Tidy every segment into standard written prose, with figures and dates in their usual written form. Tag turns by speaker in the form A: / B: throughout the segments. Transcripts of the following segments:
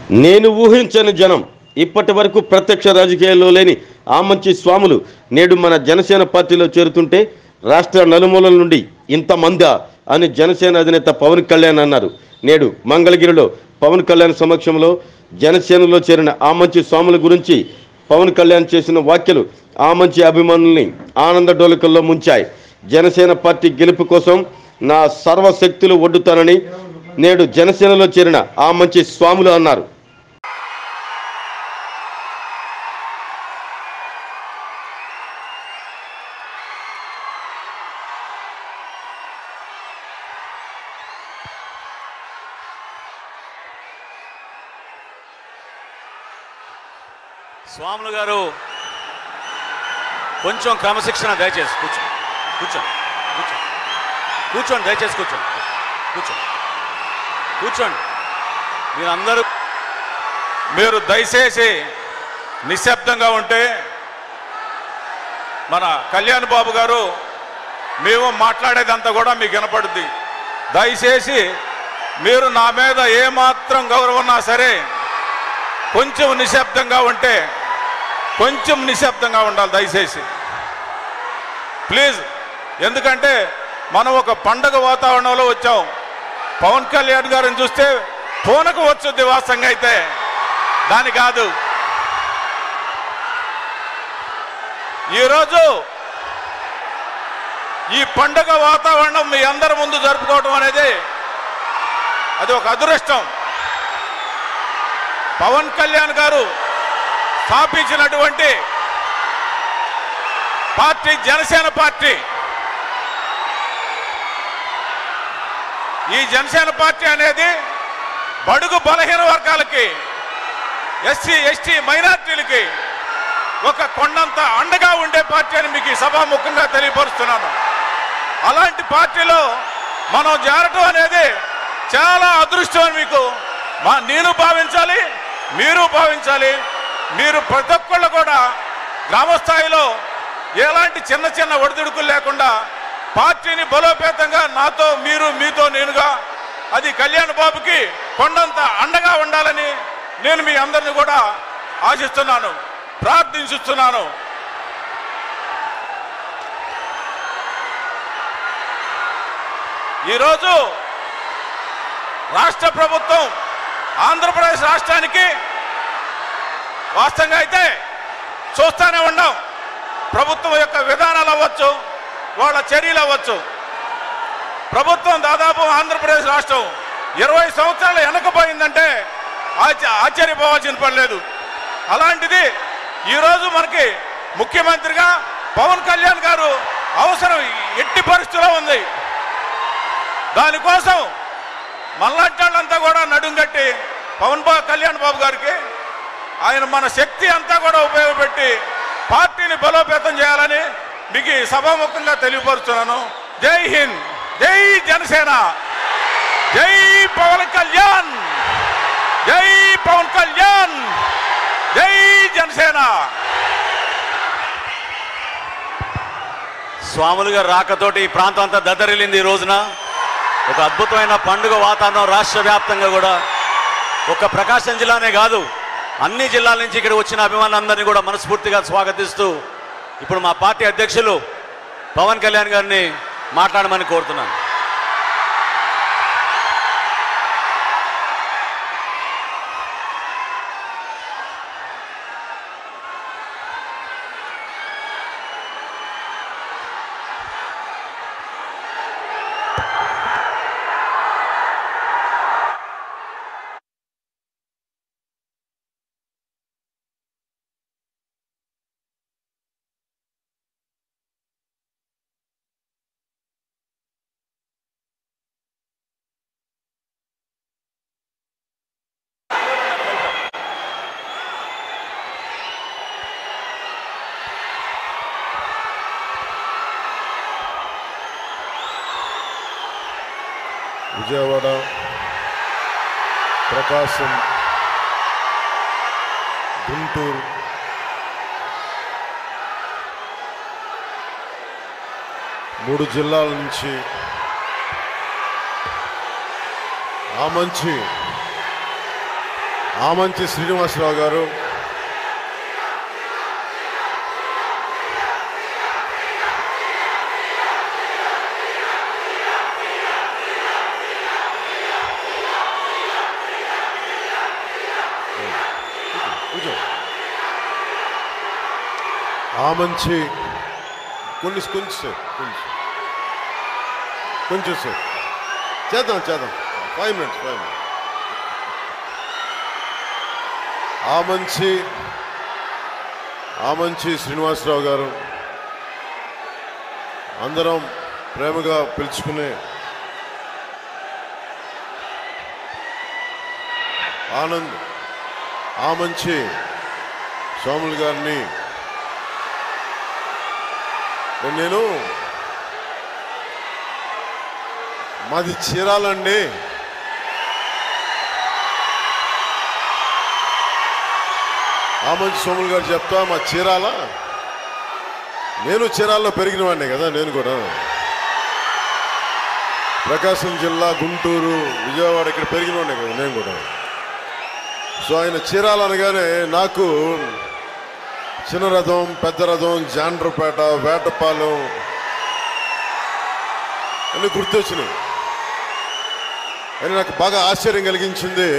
A: నేను ఊహించని జనం ఇప్పటి వరకు ప్రత్యక్ష రాజకీయాల్లో లేని ఆమంచి స్వాములు నేడు మన జనసేన పార్టీలో చేరుతుంటే రాష్ట్ర నలుమూలల నుండి ఇంతమందా అని జనసేన అధినేత పవన్ కళ్యాణ్ అన్నారు. నేడు మంగళగిరిలో పవన్ కళ్యాణ్ సమక్షంలో జనసేనలో చేరిన ఆమంచి స్వాముల గురించి పవన్ కళ్యాణ్ చేసిన వ్యాఖ్యలు ఆమంచి అభిమానుల్ని ఆనందడోలికల్లో ముంచాయి. జనసేన పార్టీ గెలుపు కోసం నా సర్వశక్తులు ఒడ్డుతానని నేడు జనసేనలో చేరిన ఆమంచి స్వాములు అన్నారు.
B: స్వాములు గారు కొంచెం క్రమశిక్షణ దయచేసి కూర్చోండి, కూర్చోండి, కూర్చోండి, కూర్చోండి, దయచేసి కూర్చోండి, కూర్చోండి, కూర్చోండి. మీరు దయచేసి నిశ్శబ్దంగా ఉంటే మన కళ్యాణ్ బాబు గారు మేము మాట్లాడేదంతా కూడా మీకు వినపడుద్ది. దయచేసి మీరు నా మీద ఏమాత్రం గౌరవం ఉన్నా సరే కొంచెం నిశ్శబ్దంగా ఉంటే, కొంచెం నిశ్శబ్దంగా ఉండాలి దయచేసి ప్లీజ్. ఎందుకంటే మనం ఒక పండగ వాతావరణంలో వచ్చాం. పవన్ కళ్యాణ్ గారిని చూస్తే పూనకు వచ్చుద్ది వాస్తవంగా, అయితే దాని కాదు. ఈరోజు ఈ పండగ వాతావరణం మీ అందరి ముందు జరుపుకోవడం అనేది అది ఒక అదృష్టం. పవన్ కళ్యాణ్ గారు స్థాపించినటువంటి పార్టీ జనసేన పార్టీ. ఈ జనసేన పార్టీ అనేది బడుగు బలహీన వర్గాలకి, ఎస్సీ ఎస్టీ మైనార్టీలకి ఒక కొండంత అండగా ఉండే పార్టీ అని మీకు ఈ సభాముఖంగా తెలియపరుస్తున్నాను. అలాంటి పార్టీలో మనం చేరటం అనేది చాలా అదృష్టం అని మీకు నేను భావించాలి, మీరు భావించాలి. మీరు ప్రతి ఒక్కళ్ళు కూడా గ్రామ స్థాయిలో ఎలాంటి చిన్న చిన్న ఒడిదుడుకులు లేకుండా పార్టీని బలోపేతంగా నాతో మీరు, మీతో నేనుగా అది కళ్యాణ్ బాబుకి కొండంత అండగా ఉండాలని నేను మీ అందరిని కూడా ఆశిస్తున్నాను, ప్రార్థించుస్తున్నాను. ఈరోజు రాష్ట్ర ప్రభుత్వం ఆంధ్రప్రదేశ్ రాష్ట్రానికి వాస్తవంగా అయితే చూస్తూనే ఉన్నాం. ప్రభుత్వం యొక్క విధానాలు అవ్వచ్చు, వాళ్ళ చర్యలు అవ్వచ్చు. ప్రభుత్వం దాదాపు ఆంధ్రప్రదేశ్ రాష్ట్రం 20 సంవత్సరాలు వెనకపోయిందంటే ఆశ్చర్యపోవాల్సిన పని లేదు. అలాంటిది ఈరోజు మనకి ముఖ్యమంత్రిగా పవన్ కళ్యాణ్ గారు అవసరం ఎట్టి పరిస్థితిలో ఉంది. దానికోసం మళ్ళాంటి వాళ్ళంతా కూడా నడుంగట్టి కళ్యాణ్ బాబు గారికి ఆయన మన శక్తి అంతా కూడా ఉపయోగపెట్టి పార్టీని బలోపేతం చేయాలని మీకు సభాముఖంగా తెలియపరుస్తున్నాను. జై హింద్, జై జనసేన, జై పవన్ కళ్యాణ్, జై పవన్ కళ్యాణ్, జై జనసేన. స్వాములు గారు రాకతోటి ఈ ప్రాంతం అంతా దద్దరిల్లింది. ఈ రోజున ఒక అద్భుతమైన పండుగ వాతావరణం రాష్ట్ర వ్యాప్తంగా కూడా, ఒక్క ప్రకాశం జిల్లానే కాదు అన్ని జిల్లాల నుంచి ఇక్కడ వచ్చిన అభిమానులందరినీ కూడా మనస్ఫూర్తిగా స్వాగతిస్తూ ఇప్పుడు మా పార్టీ అధ్యక్షులు పవన్ కళ్యాణ్ గారిని మాట్లాడమని కోరుతున్నాను.
C: విజయవాడ, ప్రకాశం, గుంటూరు, మూడు జిల్లాల నుంచి ఆమంచి ఆమంచి శ్రీనివాసరావు గారు, ఆమంచి కొంచెం సార్ చేద్దాం 5 minutes. ఆమంచి శ్రీనివాసరావు గారు, అందరం ప్రేమగా పిలుచుకునే ఆమంచి స్వాములు గారిని నేను మాది చీరాలండి. ఆమంచి స్వాములు గారు చెప్తా, మా చీరాల, నేను చీరాల్లో పెరిగిన వాడిని కదా, నేను కూడా ప్రకాశం జిల్లా, గుంటూరు, విజయవాడ ఇక్కడ పెరిగిన వాడిని కదా నేను కూడా. సో ఆయన చీరాల అనగానే నాకు చిన్న రథం, పెద్ద రథం, జాండ్రపేట, వేటపాలెం అన్నీ గుర్తొచ్చినాయి. అని నాకు బాగా ఆశ్చర్యం కలిగించింది,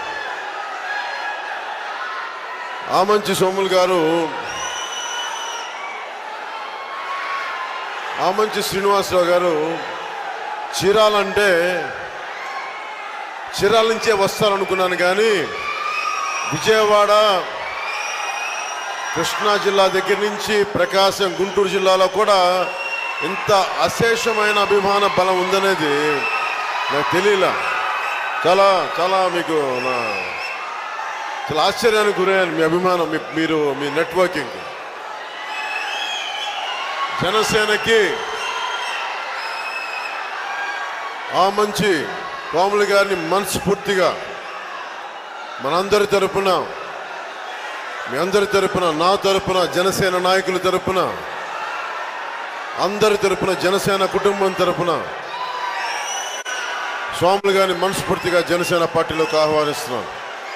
C: ఆమంచి సోములు గారు, ఆమంచి శ్రీనివాసరావు గారు చీరాలంటే చీరాల నుంచే వస్తారనుకున్నాను, కానీ విజయవాడ, కృష్ణా జిల్లా దగ్గర నుంచి ప్రకాశం, గుంటూరు జిల్లాలో కూడా ఇంత అశేషమైన అభిమాన బలం ఉందనేది నాకు తెలియలా. చాలా మీకు చాలా ఆశ్చర్యానికి గురయ్యాను. మీ అభిమానం, మీరు మీ నెట్వర్కింగ్. జనసేనకి ఆమంచి స్వాములు గారిని మనస్ఫూర్తిగా మనందరి తరపున, మీ అందరి తరపున, నా తరపున, జనసేన నాయకుల తరపున, అందరి తరపున, జనసేన కుటుంబం తరపున స్వాములు గారిని మనస్ఫూర్తిగా జనసేన పార్టీలోకి ఆహ్వానిస్తున్నాను.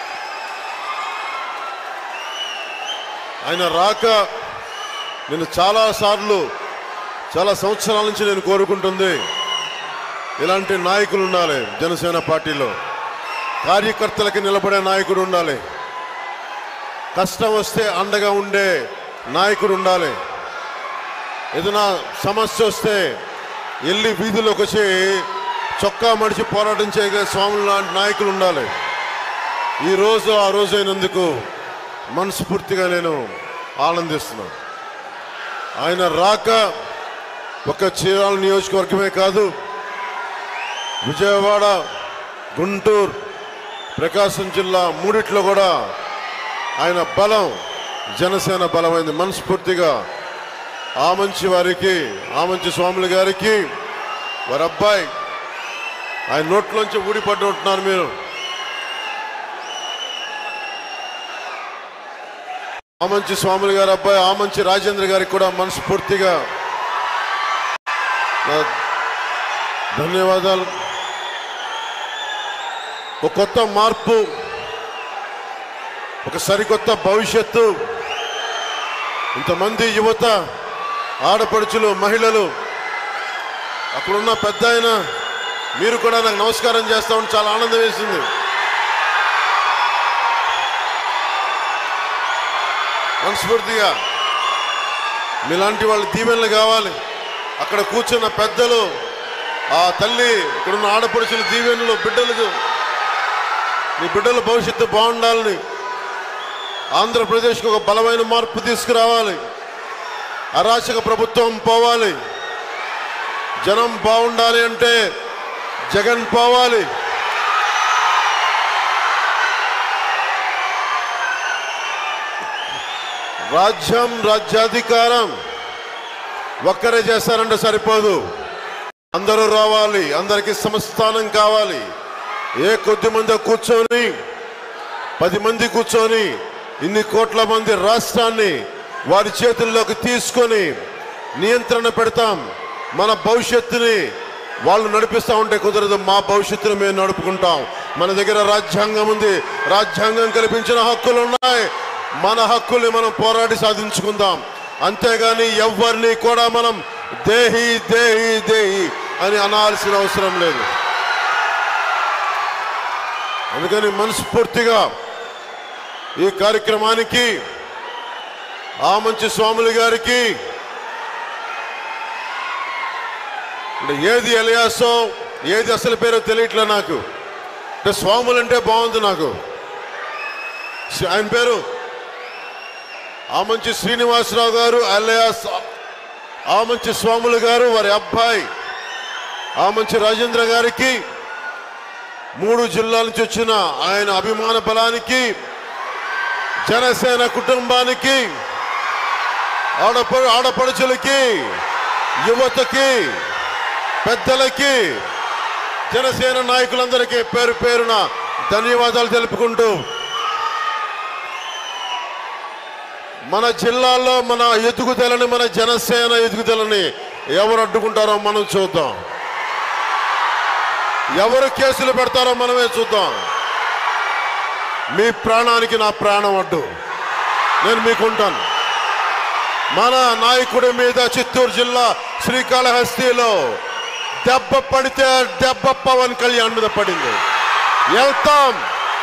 C: ఆయన రాక నేను చాలా సంవత్సరాల నుంచి నేను కోరుకుంటుంది, ఇలాంటి నాయకులు ఉండాలి జనసేన పార్టీలో. కార్యకర్తలకి నిలబడే నాయకుడు ఉండాలి, కష్టం వస్తే అండగా ఉండే నాయకుడు ఉండాలి, ఏదైనా సమస్య వస్తే వెళ్ళి వీధిలోకి వచ్చి చొక్కా మడిచి పోరాటం చేయగలిగే స్వాములు లాంటి నాయకులు ఉండాలి. ఈరోజు ఆ రోజు అయినందుకు మనస్ఫూర్తిగా నేను ఆనందిస్తున్నాను. ఆయన రాక ఒక చీరాల నియోజకవర్గమే కాదు, విజయవాడ, గుంటూరు, ప్రకాశం జిల్లా మూడిట్లో కూడా ఆయన బలం జనసేన బలమైంది. మనస్ఫూర్తిగా ఆమంచి వారికి, ఆమంచి స్వాములు గారికి, వారి అబ్బాయి, ఆయన నోట్లోంచి ఊడిపడ్డ ఉంటున్నారు మీరు. ఆమంచి స్వాములు గారి అబ్బాయి ఆమంచి రాజేంద్ర గారికి కూడా మనస్ఫూర్తిగా ధన్యవాదాలు. ఒక కొత్త మార్పు, ఒక సరికొత్త భవిష్యత్తు, ఇంతమంది యువత, ఆడపడుచులు, మహిళలు, అక్కడున్న పెద్ద ఆయన, మీరు కూడా నాకు నమస్కారం చేస్తా ఉంటే చాలా ఆనందం వేసింది. మనస్ఫూర్తిగా మీలాంటి వాళ్ళ దీవెనలు కావాలి. అక్కడ కూర్చున్న పెద్దలు, ఆ తల్లి, ఇక్కడున్న ఆడపడుచుల దీవెనలు, బిడ్డలకు, మీ బిడ్డల భవిష్యత్తు బాగుండాలని, ఆంధ్రప్రదేశ్కి ఒక బలమైన మార్పు తీసుకురావాలి, అరాచక ప్రభుత్వం పోవాలి, జనం బాగుండాలి అంటే జగన్ పోవాలి. రాజ్యం, రాజ్యాధికారం ఒక్కరే చేస్తారంటే సరిపోదు, అందరూ రావాలి, అందరికీ సమస్థానం కావాలి. కొద్ది మంది కూర్చొని 10 మంది కూర్చొని ఇన్ని కోట్ల మంది రాష్ట్రాన్ని వారి చేతుల్లోకి తీసుకొని నియంత్రణ పెడతాం. మన భవిష్యత్తుని వాళ్ళు నడిపిస్తూ ఉంటే కుదరదు, మా భవిష్యత్తును మేము నడుపుకుంటాం. మన దగ్గర రాజ్యాంగం ఉంది, రాజ్యాంగం కల్పించిన హక్కులు ఉన్నాయి. మన హక్కుల్ని మనం పోరాడి సాధించుకుందాం. అంతేగాని ఎవరిని కూడా మనం దేహి దేహి దేహి అని అనాల్సిన అవసరం లేదు. అందుకని మనస్ఫూర్తిగా ఈ కార్యక్రమానికి ఆమంచి స్వాములు గారికి ఏది ఎలియాసో ఏది అసలు పేరో తెలియట్లే నాకు. అంటే స్వాములు అంటే బాగుంది నాకు. ఆయన పేరు ఆమంచి శ్రీనివాసరావు గారు అలియాస్ ఆమంచి స్వాములు గారు. వారి అబ్బాయి ఆమంచి రాజేంద్ర గారికి 3 జిల్లాల నుంచి వచ్చిన ఆయన అభిమాన బలానికి, జనసేన కుటుంబానికి, ఆడపడుచులకి, యువతకి, పెద్దలకి, జనసేన నాయకులందరికీ పేరు పేరున ధన్యవాదాలు తెలుపుకుంటూ, మన జిల్లాలో మన ఎదుగుదలని, మన జనసేన ఎదుగుదలని ఎవరు అడ్డుకుంటారో మనం చూద్దాం. ఎవరు కేసులు పెడతారో మనమే చూద్దాం. మీ ప్రాణానికి నా ప్రాణం అడ్డు, నేను మీకుంటాను. మన నాయకుడి మీద చిత్తూరు జిల్లా శ్రీకాళహస్తిలో దెబ్బ పడితే దెబ్బ పవన్ కళ్యాణ్ మీద పడింది. వెళ్తాం.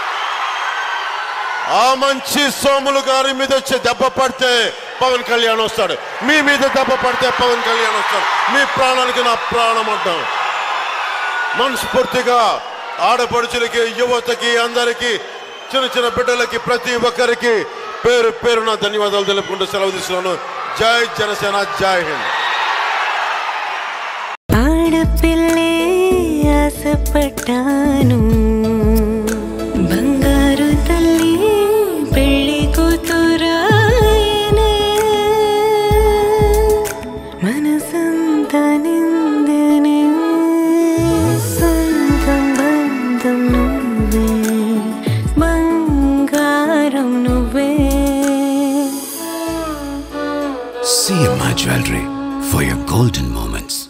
C: ఆమంచి సోములు గారి మీద వచ్చి దెబ్బ పడితే పవన్ కళ్యాణ్ వస్తాడు. మీ మీద దెబ్బ పడితే పవన్ కళ్యాణ్ వస్తాడు. మీ ప్రాణానికి నా ప్రాణం అడ్డం. మనస్ఫూర్తిగా ఆడపడుచులకి, యువతకి, అందరికీ, చిన్న చిన్న బిడ్డలకి, ప్రతి ఒక్కరికి పేరు పేరున ధన్యవాదాలు తెలుపుకుంటూ సెలవు తీసుకున్నాను. జై జనసేన, జై హింద్.
D: ఆడపిల్లే ఆశపడ్డాను, బంగారు తల్లి పెళ్లి కూతురాయనే, మనసంతా నిందనే, సొంతం బంధం నువ్వే, బంగారం నువ్వే.
E: CMI Jewelry for your golden moments.